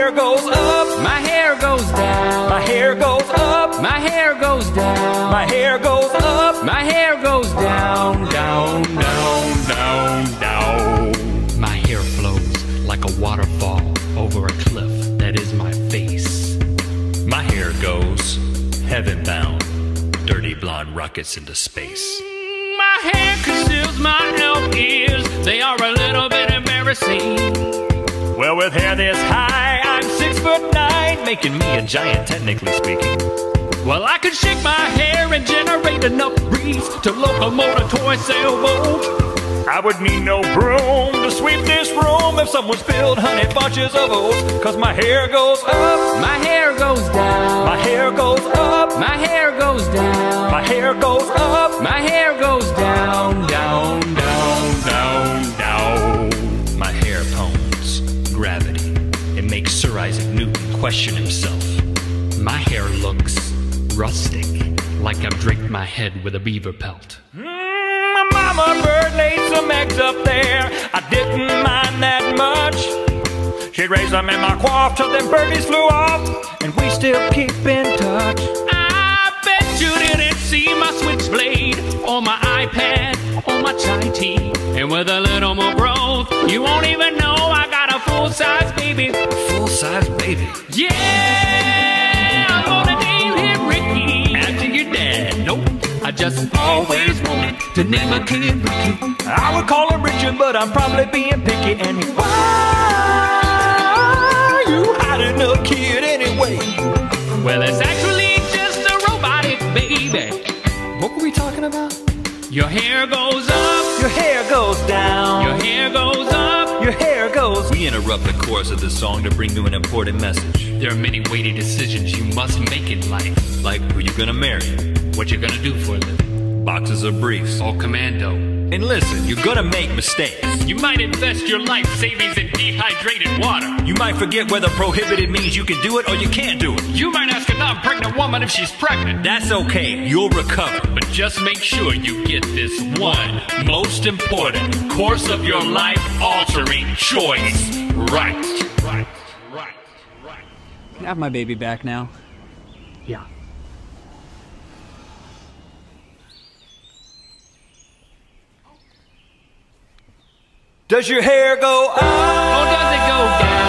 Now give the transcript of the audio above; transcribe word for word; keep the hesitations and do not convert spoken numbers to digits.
hair goes up, My hair goes down. my hair goes up, My hair goes down. my hair goes up, My hair goes down, down, down, down, down. My hair flows like a waterfall over a cliff that is my face. My hair goes heaven-bound, dirty blonde rockets into space. My hair conceals my elf ears. They are a little bit embarrassing. Well, with hair this high, I'm six foot nine, making me a giant, technically speaking. Well, I could shake my hair and generate enough breeze to locomote a toy sailboat. I would need no broom to sweep this room if someone spilled honey bunches of oats. Cause my hair goes up, My hair goes down. my hair goes up, My hair goes down. my hair goes up, My hair goes down, down, down, down, down. My hair poems gravity. It makes Sir Isaac Newton question himself. My hair looks rustic, like I've draped my head with a beaver pelt. Mm, my mama bird laid some eggs up there. I didn't mind that much. She'd raise them in my quaff till them birdies flew off, and we still keep in touch. I bet you didn't see my switchblade or my iPad or my chai tea. And with a little more growth, you won't even know I got a full-size baby. Full-size baby. Yeah, I'm gonna name him Ricky after your dad. Nope, I just always wanted to name a kid Ricky. I would call him Richard, but I'm probably being picky. And why are you hiding a kid anyway? Well, it's actually just a robotic baby. What were we talking about? Your hair goes up, Your hair goes down, your hair goes up. your hair goes. We interrupt the chorus of the song to bring you an important message. There are many weighty decisions you must make in life. Like who you gonna marry, What you're gonna do for a living, boxes of briefs. or commando. And listen, you're gonna make mistakes. You might invest your life savings in dehydrated water. You might forget whether prohibited means you can do it or you can't do it. You might ask a non-pregnant woman if she's pregnant. That's okay, you'll recover. But just make sure you get this one most important course of your life-altering choice right. Right, right, right. Can I have my baby back now? Yeah. Does your hair go up? Or does it go down?